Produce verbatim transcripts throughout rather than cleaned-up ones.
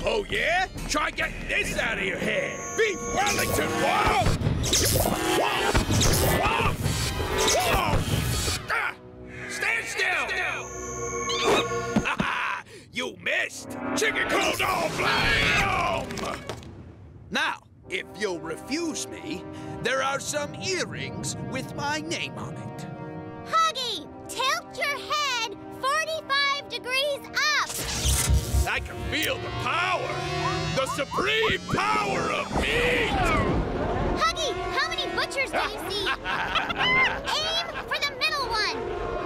Oh, yeah? Try getting this out of your head. Beef Wellington, whoa! Whoa! Whoa! Whoa! Ah! Stand still! You missed! Chicken cold dog flame! Now, if you'll refuse me, there are some earrings with my name on it. Huggy, tilt your head forty-five degrees up! I can feel the power! The supreme power of meat! Huggy, how many butchers do you see? Aim for the middle one!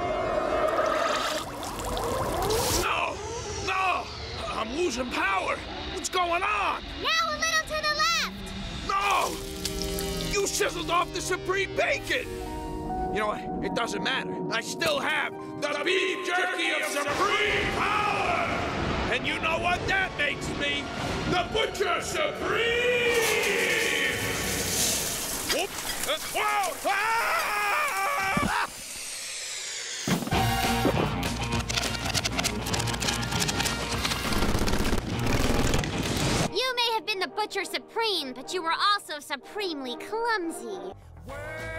No! No! I'm losing power! What's going on? Now a little to the left! No! You sizzled off the supreme bacon! You know what? It doesn't matter. I still have the beef jerky of supreme power! And you know what that makes me? The Butcher Supreme! Whoop! Uh, whoa! Ah! You may have been the Butcher Supreme, but you were also supremely clumsy.